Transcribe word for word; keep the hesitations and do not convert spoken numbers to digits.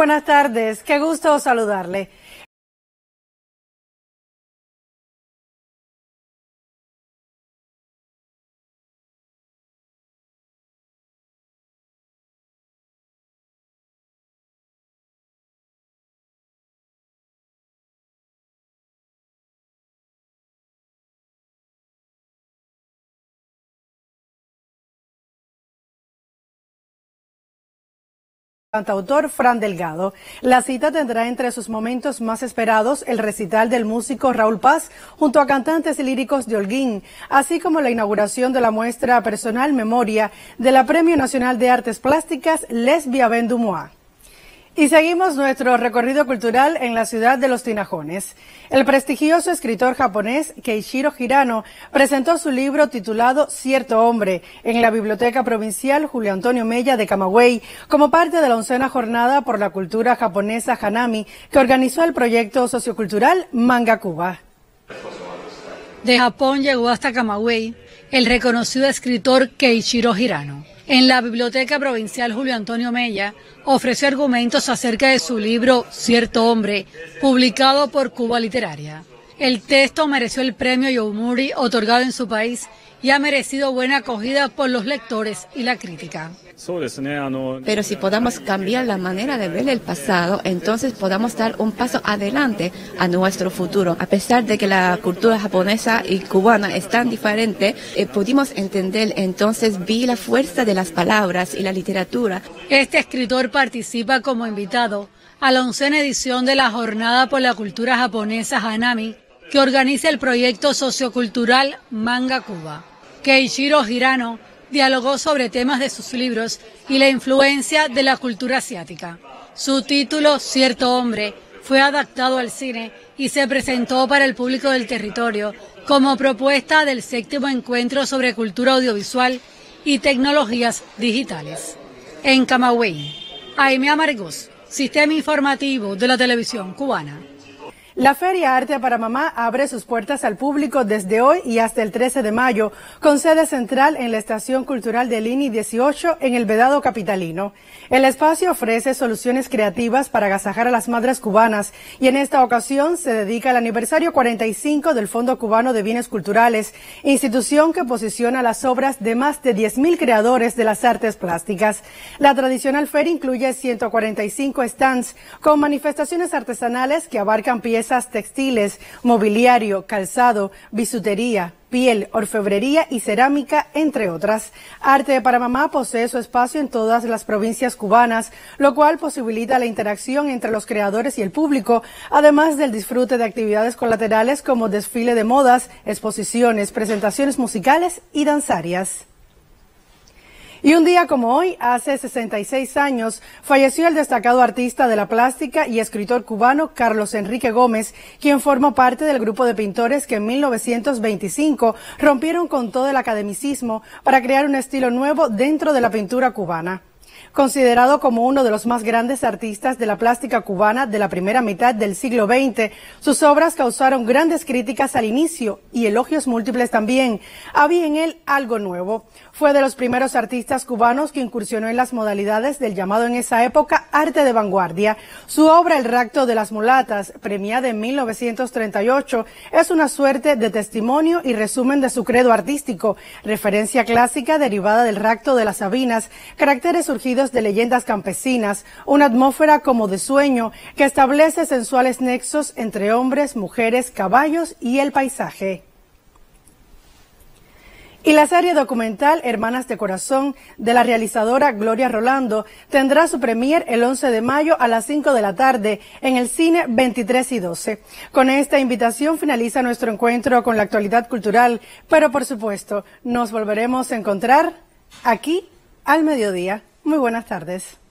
buenas tardes, qué gusto saludarle. Cantautor Fran Delgado. La cita tendrá entre sus momentos más esperados el recital del músico Raúl Paz junto a cantantes líricos de Holguín, así como la inauguración de la muestra personal Memoria de la Premio Nacional de Artes Plásticas Les Bienvenus du Mois. Y seguimos nuestro recorrido cultural en la ciudad de Los Tinajones. El prestigioso escritor japonés Keiichiro Hirano presentó su libro titulado Cierto Hombre en la Biblioteca Provincial Julio Antonio Mella de Camagüey como parte de la oncena jornada por la cultura japonesa Hanami que organizó el proyecto sociocultural Manga Cuba. De Japón llegó hasta Camagüey el reconocido escritor Keiichiro Hirano. En la Biblioteca Provincial Julio Antonio Mella ofreció argumentos acerca de su libro Cierto Hombre, publicado por Cuba Literaria. El texto mereció el premio Yomiuri otorgado en su país y ha merecido buena acogida por los lectores y la crítica. Pero si podamos cambiar la manera de ver el pasado, entonces podamos dar un paso adelante a nuestro futuro. A pesar de que la cultura japonesa y cubana es tan diferente, eh, pudimos entender, entonces vi la fuerza de las palabras y la literatura. Este escritor participa como invitado a la oncena edición de la Jornada por la Cultura Japonesa Hanami, que organiza el proyecto sociocultural Manga Cuba. Keiichiro Hirano dialogó sobre temas de sus libros y la influencia de la cultura asiática. Su título, Cierto Hombre, fue adaptado al cine y se presentó para el público del territorio como propuesta del séptimo encuentro sobre cultura audiovisual y tecnologías digitales. En Camagüey, Aimee Amargós, Sistema Informativo de la Televisión Cubana. La Feria Arte para Mamá abre sus puertas al público desde hoy y hasta el trece de mayo, con sede central en la Estación Cultural de Lini dieciocho en el Vedado Capitalino. El espacio ofrece soluciones creativas para agasajar a las madres cubanas y en esta ocasión se dedica al aniversario cuarenta y cinco del Fondo Cubano de Bienes Culturales, institución que posiciona las obras de más de diez mil creadores de las artes plásticas. La tradicional feria incluye ciento cuarenta y cinco stands con manifestaciones artesanales que abarcan piezas textiles, mobiliario, calzado, bisutería, piel, orfebrería y cerámica, entre otras. Arte para Mamá posee su espacio en todas las provincias cubanas, lo cual posibilita la interacción entre los creadores y el público, además del disfrute de actividades colaterales como desfile de modas, exposiciones, presentaciones musicales y danzarias. Y un día como hoy, hace sesenta y seis años, falleció el destacado artista de la plástica y escritor cubano Carlos Enrique Gómez, quien formó parte del grupo de pintores que en mil novecientos veinticinco rompieron con todo el academicismo para crear un estilo nuevo dentro de la pintura cubana. Considerado como uno de los más grandes artistas de la plástica cubana de la primera mitad del siglo veinte, sus obras causaron grandes críticas al inicio y elogios múltiples también. Había en él algo nuevo. Fue de los primeros artistas cubanos que incursionó en las modalidades del llamado en esa época arte de vanguardia. Su obra El rapto de las mulatas, premiada en mil novecientos treinta y ocho, es una suerte de testimonio y resumen de su credo artístico, referencia clásica derivada del rapto de las Sabinas, caracteres surgidos de leyendas campesinas, una atmósfera como de sueño que establece sensuales nexos entre hombres, mujeres, caballos y el paisaje. Y la serie documental Hermanas de Corazón, de la realizadora Gloria Rolando, tendrá su premier el once de mayo a las cinco de la tarde en el cine veintitrés y doce. Con esta invitación finaliza nuestro encuentro con la actualidad cultural, pero por supuesto nos volveremos a encontrar aquí al mediodía. Muy buenas tardes.